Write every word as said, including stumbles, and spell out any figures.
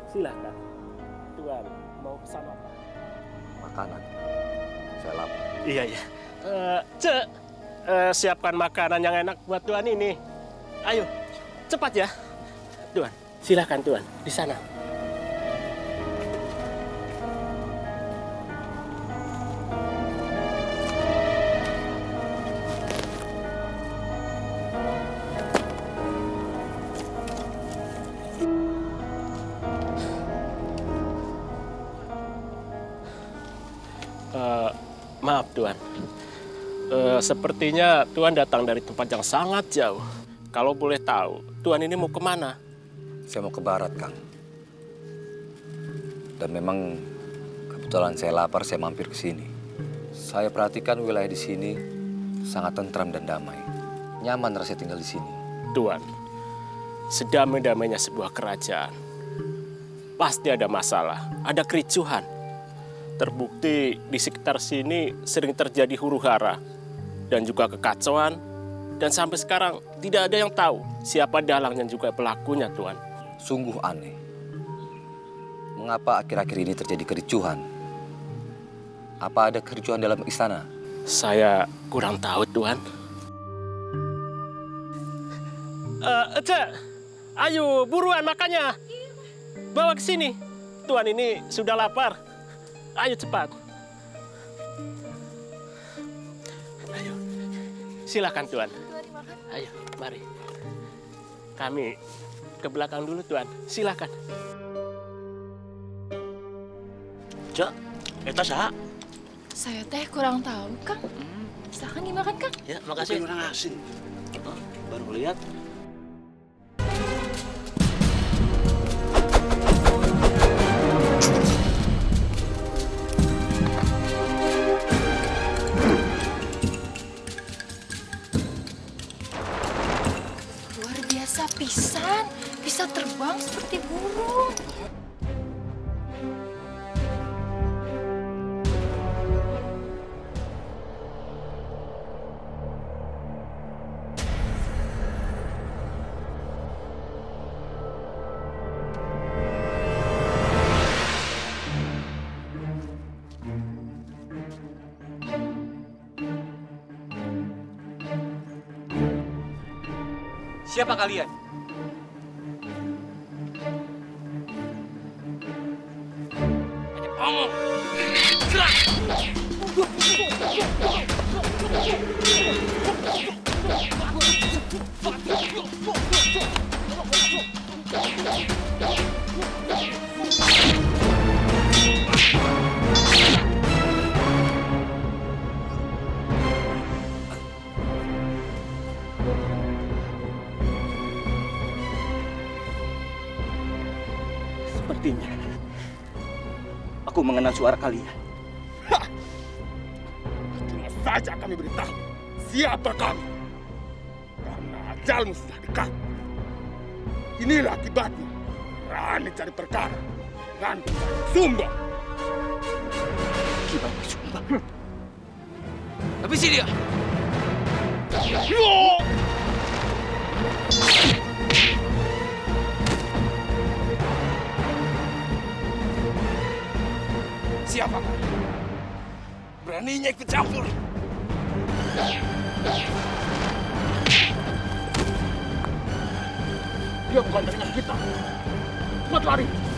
Silahkan. Tuan, mau pesan apa? Makanan. Saya lapar. Iya, iya. Uh, Cek, uh, siapkan makanan yang enak buat Tuan ini. Ayo, cepat ya. Tuan, silahkan Tuan, di sana. Uh, maaf Tuan, uh, sepertinya Tuan datang dari tempat yang sangat jauh. Kalau boleh tahu, Tuan ini mau kemana? Saya mau ke barat, Kang. Dan memang kebetulan saya lapar, saya mampir ke sini. Saya perhatikan wilayah di sini sangat tentram dan damai. Nyaman rasanya tinggal di sini. Tuan, sedamai-damainya sebuah kerajaan, pasti ada masalah, ada kericuhan. Terbukti di sekitar sini sering terjadi huru-hara dan juga kekacauan. Dan sampai sekarang tidak ada yang tahu siapa dalang dan juga pelakunya, Tuan. Sungguh aneh. Mengapa akhir-akhir ini terjadi kericuhan? Apa ada kericuhan dalam istana? Saya kurang tahu, Tuan. Uh, Cek, ayo buruan makannya. Bawa ke sini. Tuan ini sudah lapar. Ayo cepat. Ayo, silakan Tuan. Ayo, mari. Kami ke belakang dulu Tuan. Silakan. Cak, eta saha? Saya teh kurang tahu, Kang. Silakan dimakan, Kang. Ya, makasih. Orang asing. Oh, baru lihat. Pisan, bisa terbang seperti burung. Siapa kalian? Ngomong. Serang. Sepertinya aku mengenal suara kalian. Cuma saja kami beritahu siapa kami. Karena ajalmu sudah dekat. Inilah akibatnya. Berani cari perkara. Dan sumbang. Akibat sumbang. Habisi dia. Yo! Siapa? Beraninya ikut campur. Dia bukan dengan kita. Cepat lari.